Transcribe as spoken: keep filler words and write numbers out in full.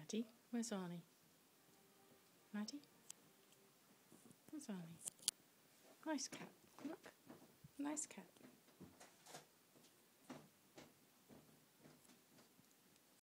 Maddie, where's Arnie? Maddie? Where's Arnie? Nice cat. Look. Nice cat.